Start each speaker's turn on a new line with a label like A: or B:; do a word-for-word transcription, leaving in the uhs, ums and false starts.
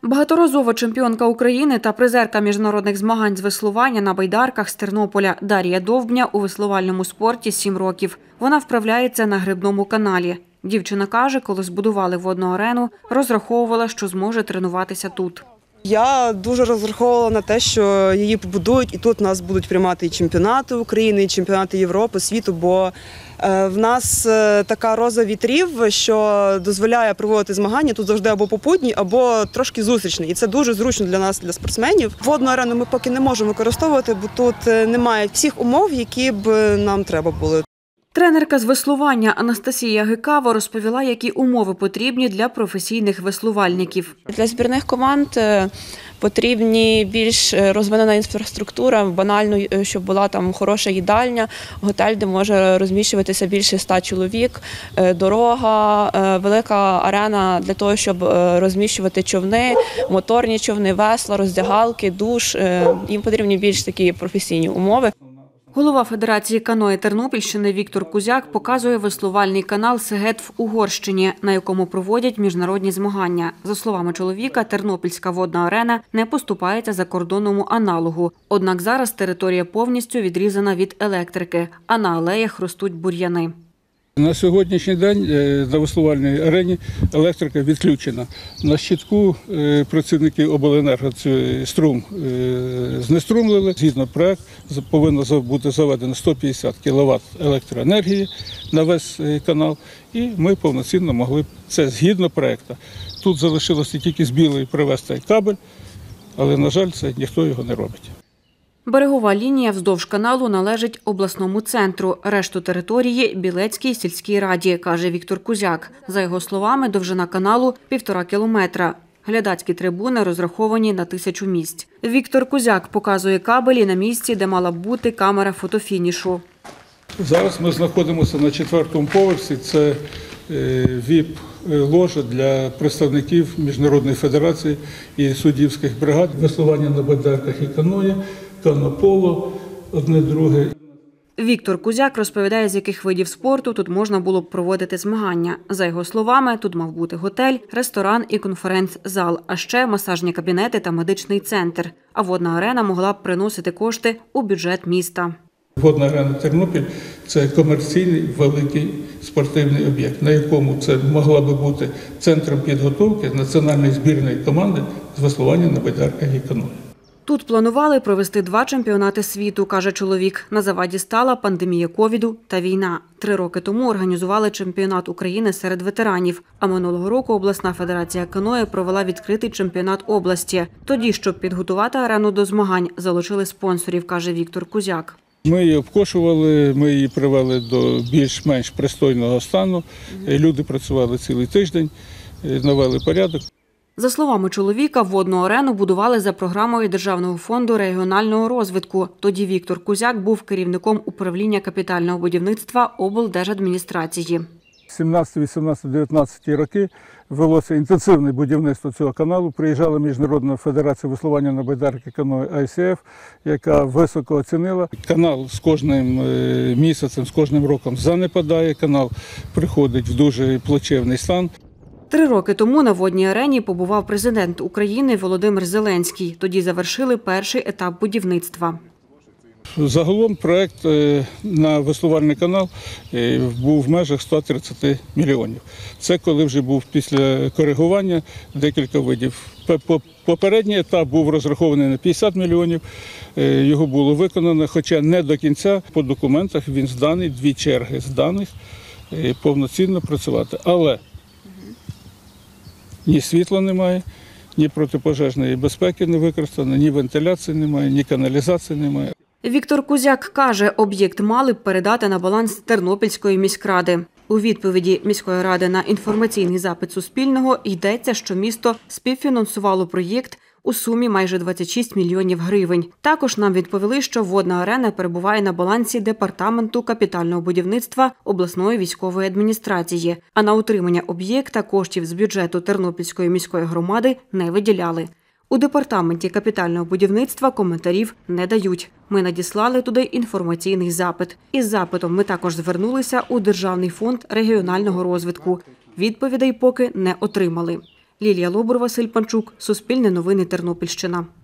A: Багаторазова чемпіонка України та призерка міжнародних змагань з веслування на байдарках з Тернополя Дар'я Довбня у веслувальному спорті сім років. Вона вправляється на грибному каналі. Дівчина каже, коли збудували водну арену, розраховувала, що зможе тренуватися тут.
B: Я дуже розраховувала на те, що її побудують, і тут у нас будуть приймати і чемпіонати України, і чемпіонати Європи, світу, бо в нас така роза вітрів, що дозволяє проводити змагання тут завжди або попутні, або трошки зустрічні. І це дуже зручно для нас, для спортсменів. Водну арену ми поки не можемо використовувати, бо тут немає всіх умов, які б нам треба були.
A: Тренерка з веслування Анастасія Гикава розповіла, які умови потрібні для професійних веслувальників.
C: Для збірних команд потрібні більш розвинена інфраструктура, банально, щоб була там хороша їдальня, готель, де може розміщуватися більше ста чоловік, дорога, велика арена для того, щоб розміщувати човни, моторні човни, весла, роздягалки, душ. Їм потрібні більш такі професійні умови.
A: Голова Федерації каное Тернопільщини Віктор Кузяк показує веслувальний канал Сегед в Угорщині, на якому проводять міжнародні змагання. За словами чоловіка, Тернопільська водна арена не поступається закордонному аналогу. Однак зараз територія повністю відрізана від електрики, а на алеях ростуть бур'яни.
D: На сьогоднішній день на веслувальній арені електрика відключена. На щитку працівники обленерго струм знеструмлили. Згідно проекту повинно бути заведено сто п'ятдесят кіловат електроенергії на весь канал, і ми повноцінно могли, це згідно проекту. Тут залишилося тільки з білої привезти кабель, але, на жаль, це ніхто його не робить.
A: Берегова лінія вздовж каналу належить обласному центру. Решту території – Білецькій сільській раді, каже Віктор Кузяк. За його словами, довжина каналу – півтора кілометра. Глядацькі трибуни розраховані на тисячу місць. Віктор Кузяк показує кабелі на місці, де мала б бути камера фотофінішу.
D: Зараз ми знаходимося на четвертому поверсі. Це віп-ложа для представників Міжнародної федерації і суддівських бригад. Веслування на байдарках і каное, канополо, одне друге.
A: Віктор Кузяк розповідає, з яких видів спорту тут можна було б проводити змагання. За його словами, тут мав бути готель, ресторан і конференц-зал, а ще масажні кабінети та медичний центр. А водна арена могла б приносити кошти у бюджет міста.
D: Водна арена Тернопіль – це комерційний великий спортивний об'єкт, на якому це могла би бути центром підготовки національної збірної команди з веслування на байдарках і каное.
A: Тут планували провести два чемпіонати світу, каже чоловік. На заваді стала пандемія ковіду та війна. Три роки тому організували чемпіонат України серед ветеранів. А минулого року обласна федерація каное провела відкритий чемпіонат області. Тоді, щоб підготувати арену до змагань, залучили спонсорів, каже Віктор Кузяк.
D: Ми її обкошували, ми її привели до більш-менш пристойного стану. Люди працювали цілий тиждень, навели порядок.
A: За словами чоловіка, водну арену будували за програмою Державного фонду регіонального розвитку. Тоді Віктор Кузяк був керівником управління капітального будівництва облдержадміністрації.
D: сімнадцятий, вісімнадцятий, дев'ятнадцятий роки велося інтенсивне будівництво цього каналу. Приїжджала Міжнародна федерація веслування на байдарки каное ай сі еф, яка високо оцінила. Канал з кожним місяцем, з кожним роком занепадає, канал приходить в дуже плачевний стан.
A: Три роки тому на водній арені побував президент України Володимир Зеленський. Тоді завершили перший етап будівництва.
D: Загалом проект на веслувальний канал був в межах ста тридцяти мільйонів. Це коли вже був після коригування декілька видів. Попередній етап був розрахований на п'ятдесят мільйонів, його було виконано, хоча не до кінця. По документах він зданий, дві черги зданих, повноцінно працювати. Але ні світла немає, ні протипожежної безпеки не використано, ні вентиляції немає, ні каналізації немає.
A: Віктор Кузяк каже, об'єкт мали б передати на баланс Тернопільської міськради. У відповіді міської ради на інформаційний запит Суспільного йдеться, що місто співфінансувало проєкт у сумі майже двадцять шість мільйонів гривень. Також нам відповіли, що водна арена перебуває на балансі Департаменту капітального будівництва обласної військової адміністрації, а на утримання об'єкта коштів з бюджету Тернопільської міської громади не виділяли. У Департаменті капітального будівництва коментарів не дають. Ми надіслали туди інформаційний запит. Із запитом ми також звернулися у Державний фонд регіонального розвитку. Відповідей поки не отримали. Лілія Лобур, Василь Панчук, Суспільне новини, Тернопільщина.